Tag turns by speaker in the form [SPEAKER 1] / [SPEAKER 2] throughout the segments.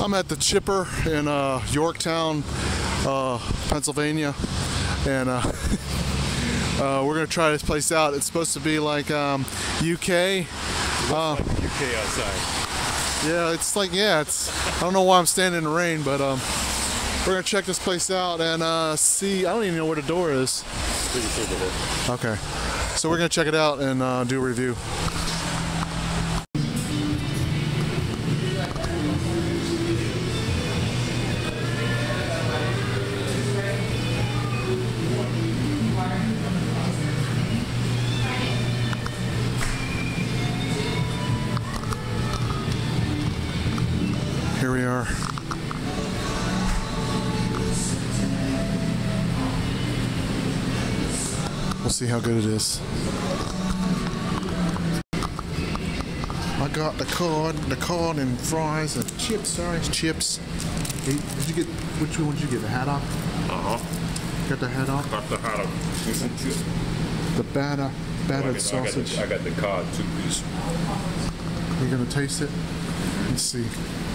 [SPEAKER 1] I'm at the Chipper in Yorktown, Pennsylvania, and we're gonna try this place out. It's supposed to be like UK.
[SPEAKER 2] UK outside.
[SPEAKER 1] Yeah, it's like I don't know why I'm standing in the rain, but we're gonna check this place out and see. I don't even know where the door is. Okay, so we're gonna check it out and do a review. Here we are. We'll see how good it is. I got the cod and fries and chips. Sorry, chips. Hey, did you get which one? Did you get the hat off? Got the hat off.
[SPEAKER 2] Got the hat off.
[SPEAKER 1] The battered sausage.
[SPEAKER 2] I got the cod 2-piece.
[SPEAKER 1] You're gonna taste it. Let's see.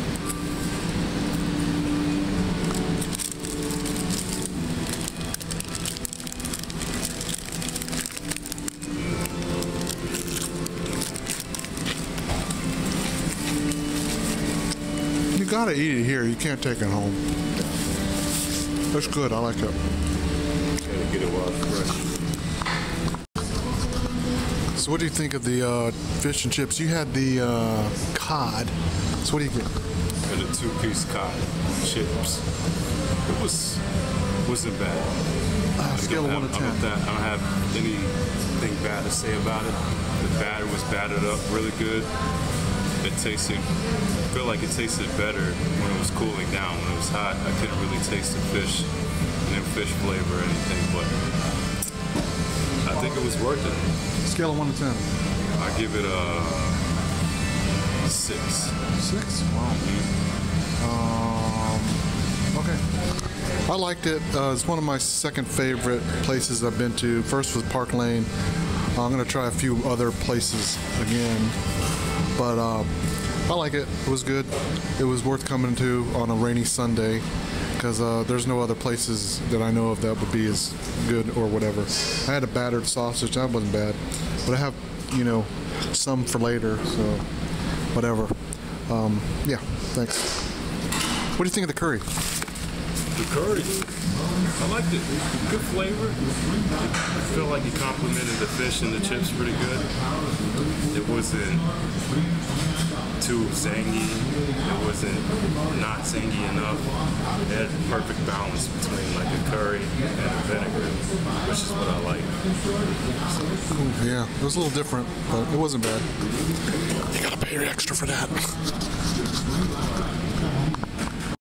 [SPEAKER 1] You gotta eat it here. You can't take it home. That's good. I like it.
[SPEAKER 2] Gotta get it while it's fresh.
[SPEAKER 1] So, what do you think of the fish and chips? You had the cod. So, what do you get?
[SPEAKER 2] And a 2-piece cod chips. It wasn't bad.
[SPEAKER 1] Scale of 1 to 10.
[SPEAKER 2] I don't have anything bad to say about it. The batter was battered up really good. It tasted, I feel like it tasted better when it was cooling down. When it was hot, I couldn't really taste the fish and then fish flavor or anything, but I think it was worth it.
[SPEAKER 1] Scale of 1 to 10.
[SPEAKER 2] I give it a 6.
[SPEAKER 1] 6? Wow. Okay. I liked it. It's one of my second favorite places I've been to. First was Park Lane. I'm going to try a few other places again. But I like it. It was good. It was worth coming to on a rainy Sunday because there's no other places that I know of that would be as good or whatever. I had a battered sausage. That wasn't bad. But I have, some for later, so whatever. Yeah, thanks. What do you think of the curry?
[SPEAKER 2] The curry, I liked it. Good flavor. I feel like it complemented the fish and the chips pretty good. It wasn't too zangy. It wasn't not zangy enough. It had a perfect balance between like a curry and a vinegar, which is what I like.
[SPEAKER 1] Yeah, it was a little different, but it wasn't bad. You gotta pay extra for that.